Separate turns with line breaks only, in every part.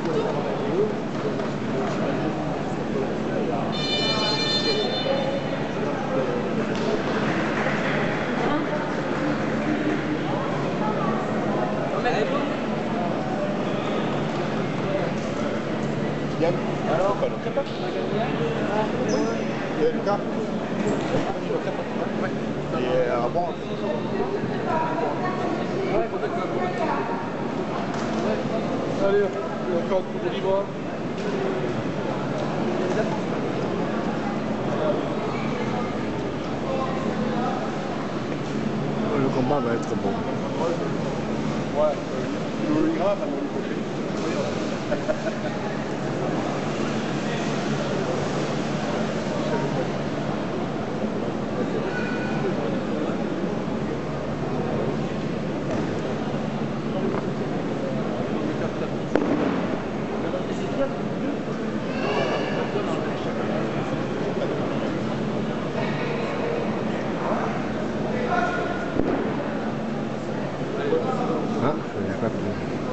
Yann, alors, il y a Lucas. Et à bon.
Allez, encore un coup de libre.
Le combat va être bon.
Ouais, le grave à mon côté.
Ah, je n'ai pas pris.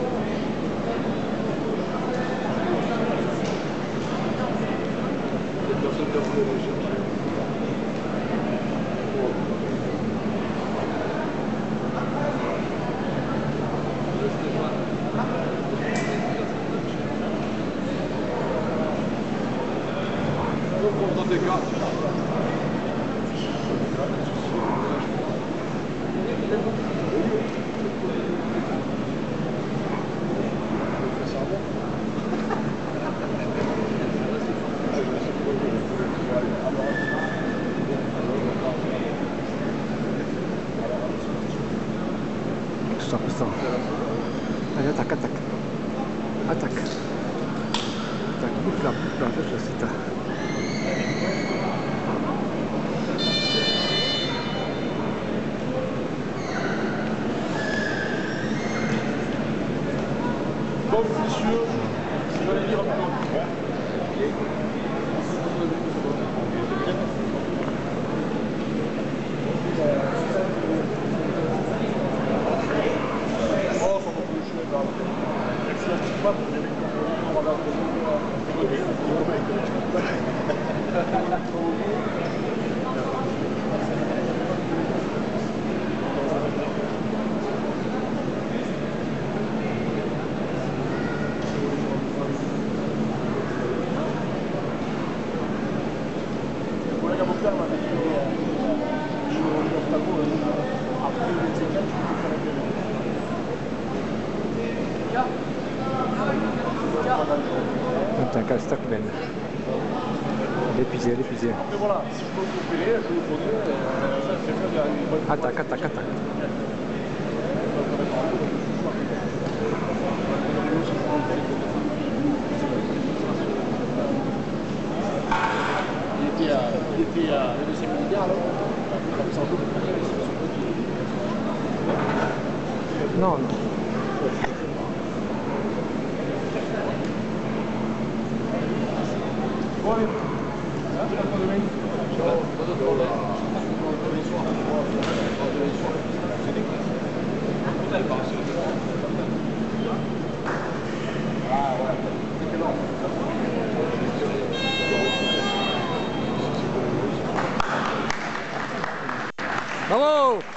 Stop. Allez, attaque. Attaque, bouge là, je sais pas.
Donc, messieurs, je vais dire un peu.
T'as un casse-stock Ben. L'épuisé.
Mais voilà, si je peux coopérer, je le connais.
Attaque.
Il était à le deuxième militaire alors.
Non. Bravo!